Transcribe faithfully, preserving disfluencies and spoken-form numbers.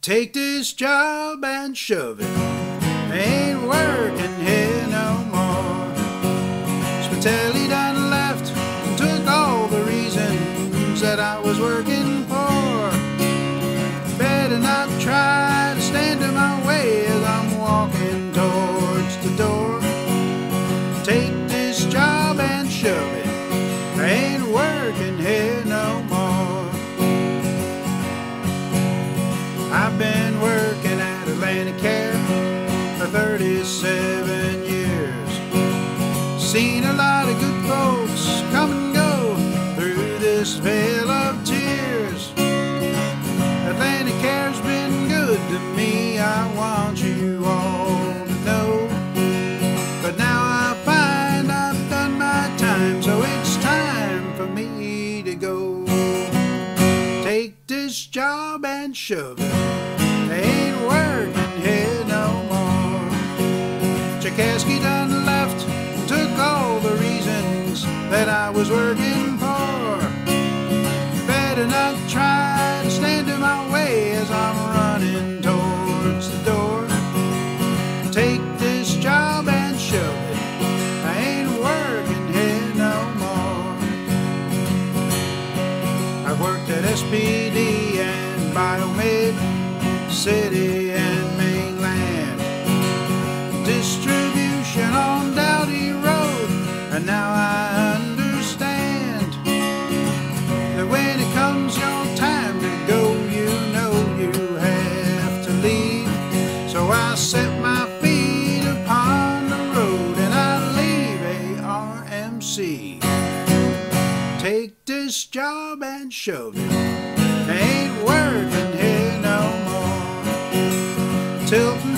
Take this job and shove it. Ain't working here no more. Spitali done left and took all the reasons that I was working for. Better not try to stand in my way as I'm walking towards the door. Take this job and shove it. Ain't working here no more. I've been working at Atlanticare for thirty-seven years. Seen a lot of good folks come and go through this vale of tears. Atlanticare's been good to me, I want you all to know. But now I find I've done my time, so it's time for me to go. Take this job and shove it. Ain't working here no more. Chakasky done left, took all the reasons that I was working for. Better not try to stand in my way as I'm running towards the door. Take this job and shove it. I ain't working here no more. I've worked at S P D and Biomed, City and Mainland, distribution on Dahlia Road, and now I understand that when it comes your time to go, you know you have to leave. So I set my feet upon the road and I leave A R M C. Take this job and shove it. Ain't working here no more. Tilting